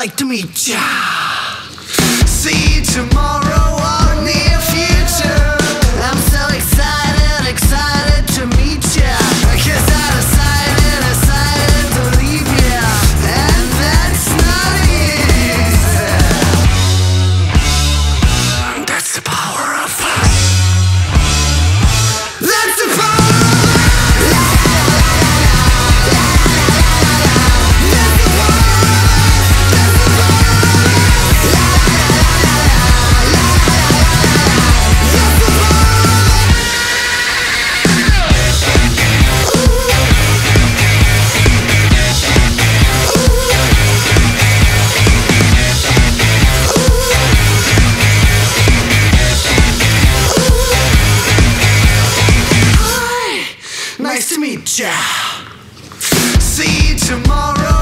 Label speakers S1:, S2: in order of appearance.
S1: like to meet ya. See you tomorrow or near future. I'm so excited, excited to meet ya. 'Cause I decided to leave ya, and that's not easy. That's the power of us. That's the power of nice to meet ya. See you tomorrow.